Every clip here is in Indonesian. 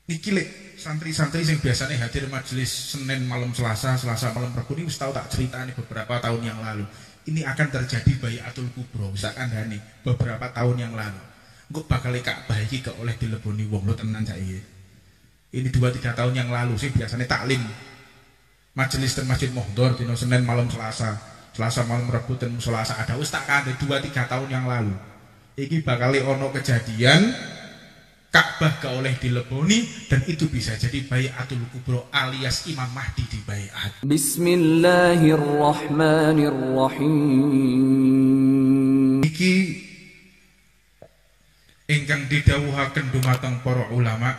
Niki lek santri-santri yang biasanya hadir majelis Senin malam Selasa, Selasa malam Rabu ini tahu tak ceritanya beberapa tahun yang lalu. Ini akan terjadi Bai'atul Kubro, misalkan Hani beberapa tahun yang lalu. Kok bakal Ka'bah iki gak oleh dileboni wong lo tenan saiki. Ini 2-3 tahun yang lalu sih biasanya taklim. Majelis ten Masjid Mohdor dino Senin malam Selasa, Selasa malam Rabu ten Selasa ada wis tak kandhe 2-3 tahun yang lalu. Iki bakal ono kejadian Ka'bah gak oleh dileboni dan itu bisa jadi Bai'atul Kubro alias Imam Mahdi di bai'at. Bismillahirrahmanirrahim. Iki ingkang didhawuhaken dumateng para ulama,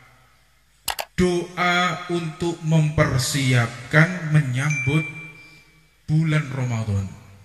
doa untuk mempersiapkan menyambut bulan Ramadan.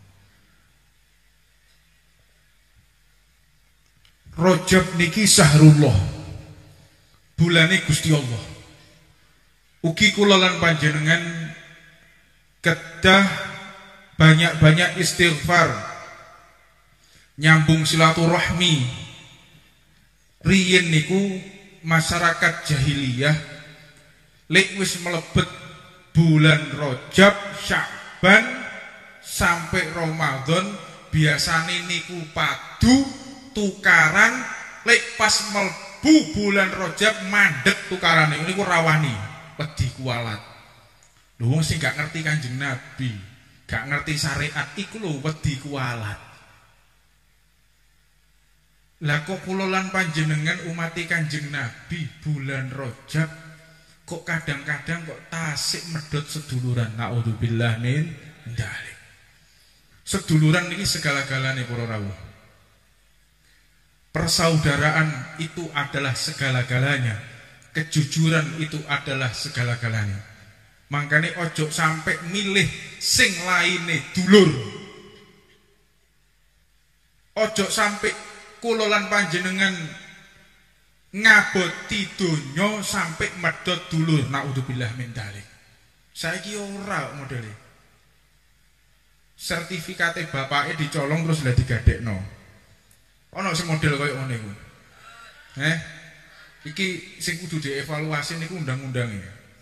Rajab niki sahrullah, bulane Gusti Allah. Ugi kula lan panjenengan kedah banyak-banyak istighfar, nyambung silaturahmi. Riyen niku masyarakat jahiliyah lek wis mlebet bulan Rajab, Sya'ban sampai Ramadan biasane niku padu tukaran. Lek pas melbu bulan Rajab mandek tukaran niku rawani wedi kualat. Lho wong sing gak ngerti Kanjeng Nabi, gak ngerti syariat iku lho wedi kualat. Lah kok kula lan panjenengan umat Kanjeng Nabi bulan Rajab kok kadang-kadang kok tasik medhot seduluran. Naudzubillah min dzalik. Seduluran niki segala-galane para rawuh. Persaudaraan itu adalah segala-galanya. Kejujuran itu adalah segala-galanya. Makanya ojo sampai milih sing laine dulur. Ojo sampai kula lan panjenengan ngaboti donya sampai medhot dulur. Naudzubillah min dzalik. Saiki ora modele. Sertifikate bapake dicolong terus lah digadekno. Ono sing model koyo ngene iku. Iki sing kudu dievaluasi niku undang-undange.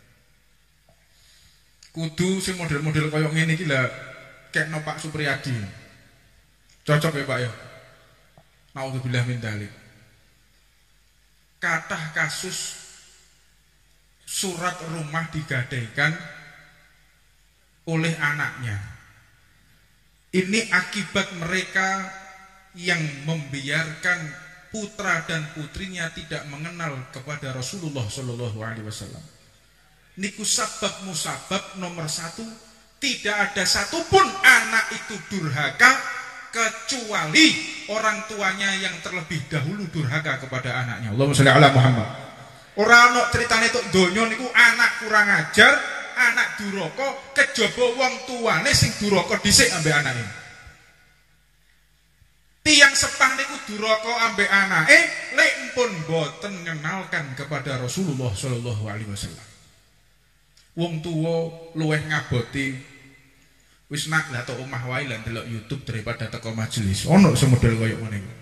Kudu sing model-model koyo ngene iki lah kekno Pak Supriyadi. Cocok ya Pak ya. Naudzubillah min dzalik. Kathah kasus surat rumah digadaikan oleh anaknya. Ini akibat mereka yang membiarkan putra dan putrinya tidak mengenal kepada Rasulullah Shallallahu Alaihi Wasallam. Niku sabab musabab nomor 1, tidak ada satupun anak itu durhaka kecuali orang tuanya yang terlebih dahulu durhaka kepada anaknya. Allahumma sholli ala Muhammad. Ora ono ceritane tok donya niku anak kurang ajar, anak duraka kejaba wong tuane sing duraka dhisik ambek anake. Tiang sepah niku duraka ambek anake lek pun boten ngenalkan kepada Rasulullah Shallallahu Alaihi Wasallam. Wong tuwa luweh ngaboti wis nak lah tok omah wae lan delok YouTube daripada teko majelis. Ono semodel koyo ngene iku.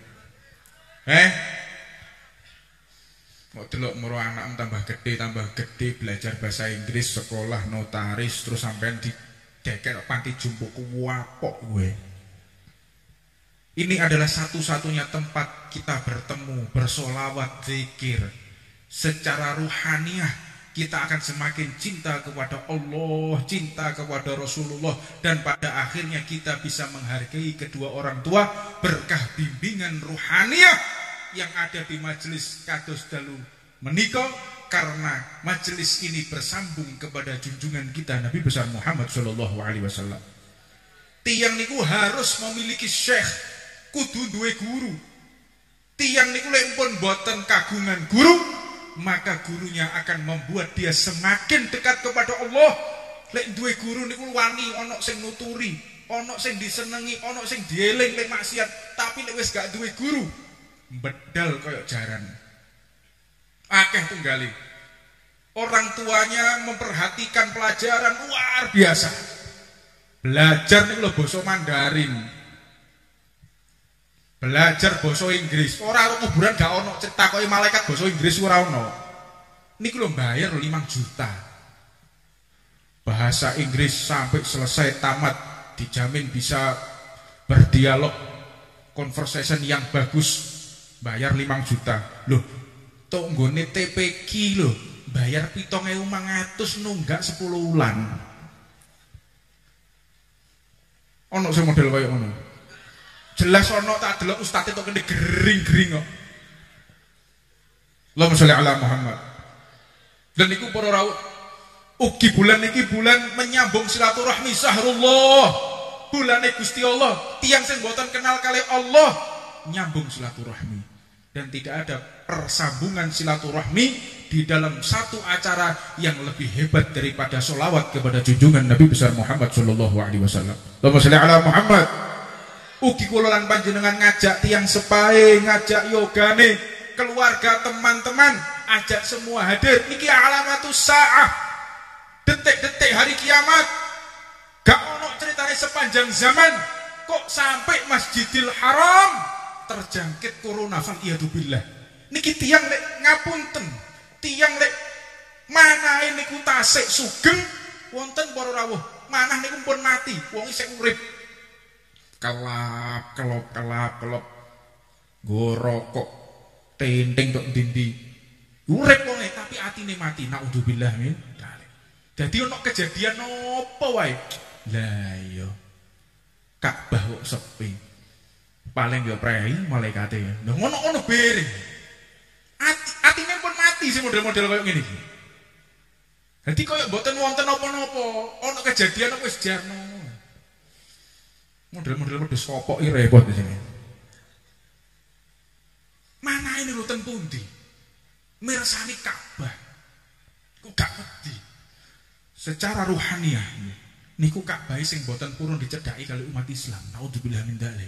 Kok delok moro anak tambah gede belajar bahasa Inggris, sekolah notaris terus sampean didekek panti jompo ku apok kowe. Ini adalah satu-satunya tempat kita bertemu, bersolawat, zikir. Secara ruhaniah kita akan semakin cinta kepada Allah, cinta kepada Rasulullah, dan pada akhirnya kita bisa menghargai kedua orang tua berkah bimbingan ruhaniah yang ada di majelis kados dalu menika, karena majelis ini bersambung kepada junjungan kita Nabi besar Muhammad Shallallahu Alaihi Wasallam. Tiang niku harus memiliki syekh, kudu duwe guru. Tiang niku lek pun boten kagungan guru, maka gurunya akan membuat dia semakin dekat kepada Allah. Lek duwe guru niku wani, ono sing nuturi, ono sing disenengi, ono sing dieling lek maksiat. Tapi lek wis gak duwe guru, bedal koyo jaran. Akeh tunggali. Orang tuanya memperhatikan pelajaran luar biasa. Belajar niku lho basa Mandarin. Belajar basa Inggris. Ora kuburan gak ono cetakoki malaikat basa Inggris ora ono. niku lho bayar 5 juta. Bahasa Inggris sampai selesai tamat dijamin bisa berdialog conversation yang bagus, bayar 5 juta. Loh, tok nggone TPQ lho, bayar 7.500 nunggak 10 wulan. Ono sing model kaya ngono. Jelas ono tak delok ustaz tok kene gering-gering kok. Allahumma sholli ala Muhammad. Dan niku para rawuh, ugi bulan niki bulan menyambung silaturahmi sahrullah. Bulane Gusti Allah, tiang sing mboten kenal kali Allah nyambung silaturahmi. Dan tidak ada persambungan silaturahmi di dalam satu acara yang lebih hebat daripada sholawat kepada junjungan Nabi besar Muhammad sallallahu alaihi wasallam. Allahumma sholli ala Muhammad. Ugi kula lan panjenengan ngajak tiang sepahe, ngajak yogane, keluarga, teman-teman, ajak semua hadir. Niki alamatus saah. Detik-detik hari kiamat. Gak ono ceritanya sepanjang zaman kok sampai Masjidil Haram terjangkit corona faliyadzubillah. Niki tiang lek ngapunten, tiang lek mana niku tasik sugeng wonten para rawuh, manah niku pun mati, wong isih urip. Kelap go rokok tenting tok ndi-ndi. Urip wonge tapi atine mati. Naudzubillah min dzalik. Dadi ono kejadian apa wae? Lah iya. Ka'bah kok sepi. Paling ya prei malaikate. Lah ngono-ngono bere. Atine pun mati sing model-model koyo ngene iki. Dadi koyo mboten wonten apa-apa, ono kejadian apa wis jarno. Model-model wedhus kopok iki repot di sini. Mana ini lho ten pundi? Mirsani Ka'bah. Ku gak wedi. Secara ruhaniah niku Ka'bah sing boten purun dicedhaki kali umat Islam. Naudzubillah min dzalik.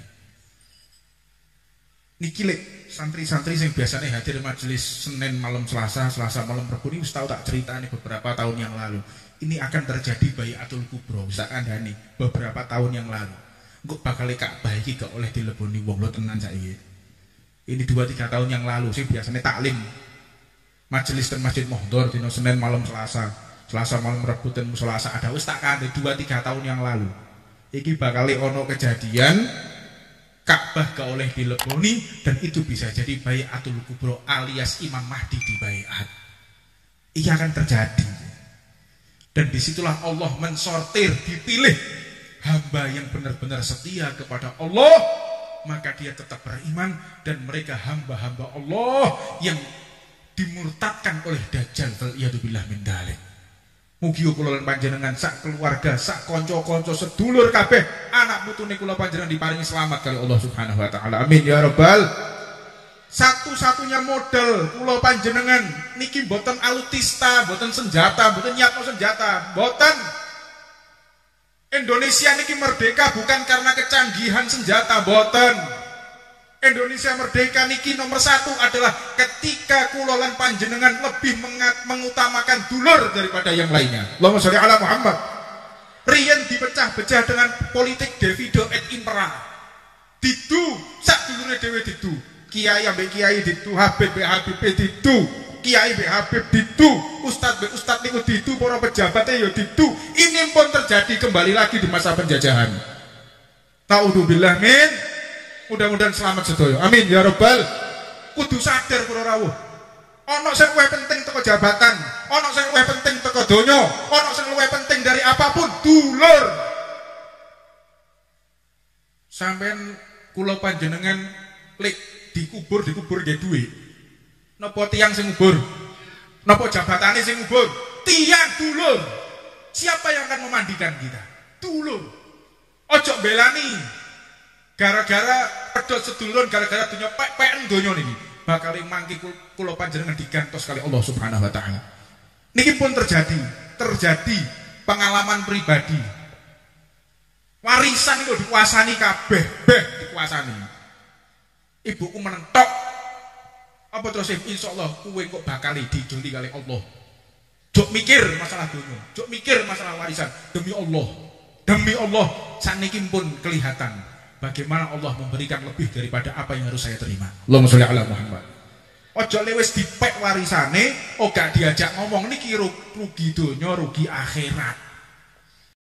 Niki lek santri-santri sing biasane hadir majelis Senin malam Selasa, Selasa malam Rabu ini wis tau tak ceritani beberapa tahun yang lalu. Ini akan terjadi Bai'atul Kubra, wis tak kandhani beberapa tahun yang lalu. Kok bakal Ka'bah iki gak oleh dileboni wong lho tenan saiki. Ini 2-3 tahun yang lalu sing biasane taklim. Majelis ten Masjid Mohdor dina Senin malam Selasa, Selasa malam Rabu ten Selasa ada wis tak kandhe 2-3 tahun yang lalu. Iki bakal ono kejadian Ka'bah gak oleh dileboni dan itu bisa jadi Bai'atul Kubra alias Imam Mahdi di baiat. Ini akan terjadi. Dan disitulah Allah mensortir, dipilih hamba yang benar-benar setia kepada Allah, maka dia tetap beriman. Dan mereka hamba-hamba Allah yang dimurtadkan oleh Dajjal waliyadzubillah min dzalik. Mugi kula lan panjenengan sak keluarga, sak kanca-kanca sedulur kabeh, anak putune kula panjenengan diparingi selamat kali Allah Subhanahu wa taala. Amin ya rabbal. Satu-satunya modal kula panjenengan niki mboten alutista, mboten senjata, mboten nyatno senjata, mboten. Indonesia niki merdeka bukan karena kecanggihan senjata, boten. Indonesia merdeka niki nomor 1 adalah ketika kula lan panjenengan lebih mengutamakan dulur daripada yang lainnya. Allahumma sholli ala Muhammad. Riyen dipecah-pecah dengan politik divido et impera. Didu sak dulure dhewe didu. Kiai ambek kiai didu, Habib mbek Habib didu. Kiai mbek Habib didu, ustaz mbek ustaz niku didu, para pejabatnya ya didu. Ini pun terjadi kembali lagi di masa penjajahan. Ta'udzubillah min. Mudah-mudahan selamat sedaya. Amin ya rabbal. Kudu sadar para rawuh. Ana sing luwih penting teko jabatan, ana sing luwih penting teko donya, ana sing luwih penting dari apapun dulur. Sampeyan kula panjenengan lek dikubur nggih duwe. Napa tiyang sing ngubur? Napa jabatane sing ngubur? Tiyang dulur. Siapa yang akan memandikan kita? Dulur. Ojo belani. Gara-gara pedhot sedulur, gara-gara dunya pek-peken donya niki. Bakal mangki kula panjenengan digantos kali Allah Subhanahu wa taala. Niki pun terjadi pengalaman pribadi. Warisan itu dikuasani kabeh, dikuasani. Ibuku menentok. Apa terus insyaallah kowe kok bakal dijoli kali Allah. Jok mikir masalah dunia, jok mikir masalah warisan. Demi Allah, saniki pun kelihatan bagaimana Allah memberikan lebih daripada apa yang harus saya terima. Allahumma sholli ala Muhammad. Aja le wis dipek warisane, ora diajak ngomong niki rugi donya, rugi akhirat.